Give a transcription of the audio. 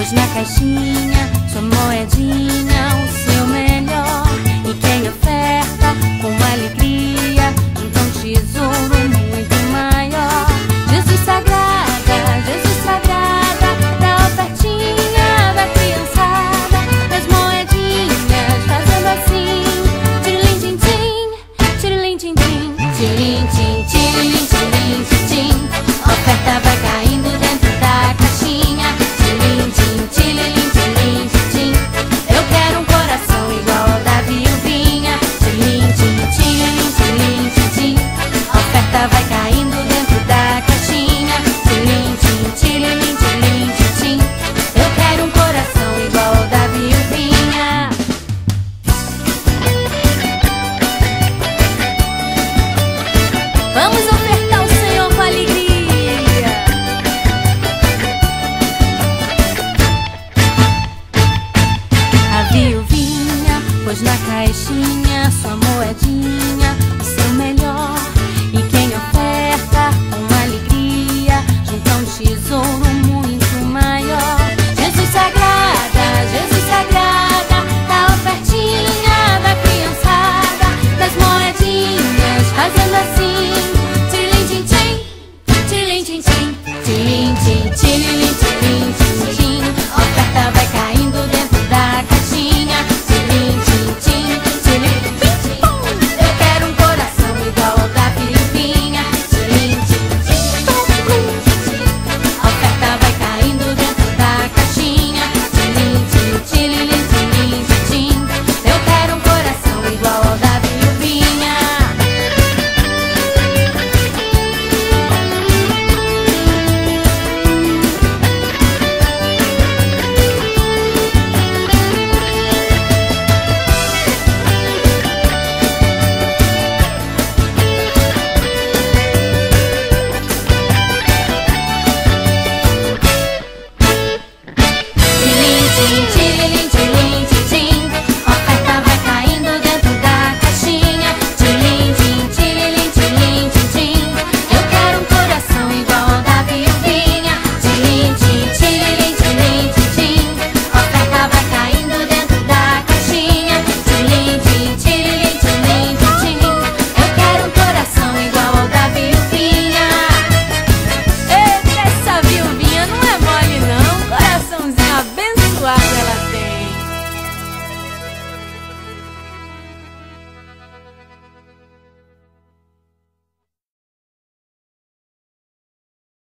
pôs na caixinha sua moedinha, o seu melhor. E quem oferta com alegria, então um tesouro muito maior. Jesus sagrada, da ofertinha da criançada, das moedinhas fazendo assim, tirilim tim tim, tirilim tim tim, tirilim tim, tirilim tirilim tim tim. Oferta vai caindo dentro da caixinha, tirilim tim, tirilim tirilim tim tim. Eu quero um coração igual ao da viuvinha, tirilim tim, tirilim tirilim tim tim. Oferta vai caindo dentro da caixinha, tirilim tim, tirilim tirilim tim tim. Eu quero um coração igual ao da viuvinha. Vamos ofertar ao Senhor com alegria. A viuvinha pôs na caixinha